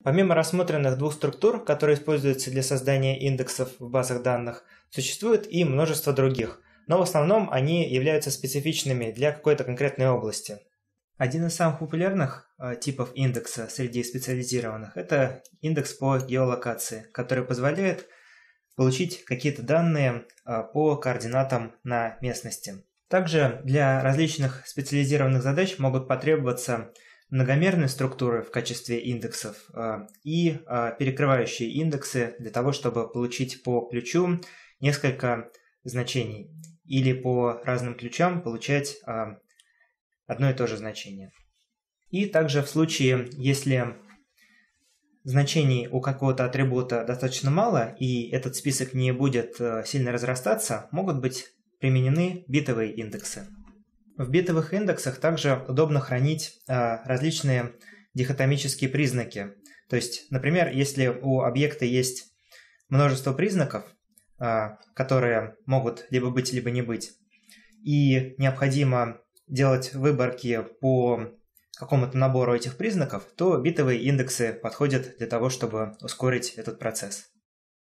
Помимо рассмотренных двух структур, которые используются для создания индексов в базах данных, существует и множество других, но в основном они являются специфичными для какой-то конкретной области. Один из самых популярных типов индекса среди специализированных – это индекс по геолокации, который позволяет получить какие-то данные по координатам на местности. Также для различных специализированных задач могут потребоваться многомерные структуры в качестве индексов и перекрывающие индексы для того, чтобы получить по ключу несколько значений или по разным ключам получать одно и то же значение. И также в случае, если значений у какого-то атрибута достаточно мало и этот список не будет сильно разрастаться, могут быть применены битовые индексы. В битовых индексах также удобно хранить различные дихотомические признаки. То есть, например, если у объекта есть множество признаков, которые могут либо быть, либо не быть, и необходимо делать выборки по какому-то набору этих признаков, то битовые индексы подходят для того, чтобы ускорить этот процесс.